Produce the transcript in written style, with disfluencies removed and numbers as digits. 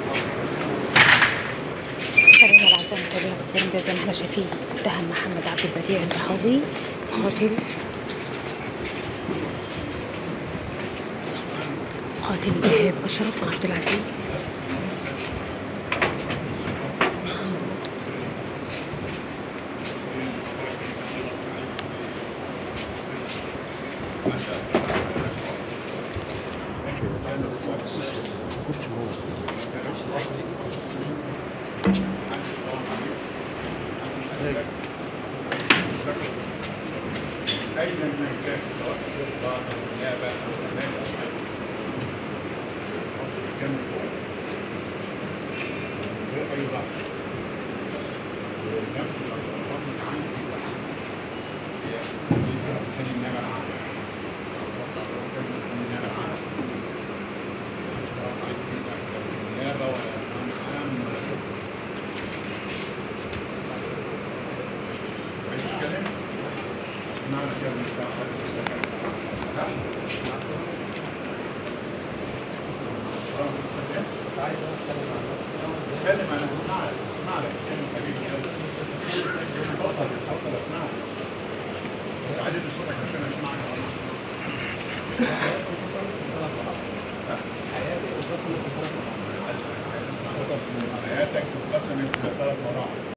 شرعنا العزام الطبيعي الكريم ده زي ما احنا شايفين اتهم محمد عبد البديع البحوضي قاتل إيهاب أشرف عبد العزيز. أي من كان سواء الشرطة أو النيابة أو الأمانة كان غير أي ضغط ونفس الأرقام عنه في واحد هي عشان النيابة العامة أتوقع لو كان النيابة العامة مش عايز فيها النيابة ولا أمن عام ولا شرطة عايز تتكلم؟ معنى كده مش عايز اتكلم انا اسمع لك اتكلم حبيبي اتفضل اسمعك بس عايز صوتك عشان اسمعك حياتك اتقسمت ثلاث مراحل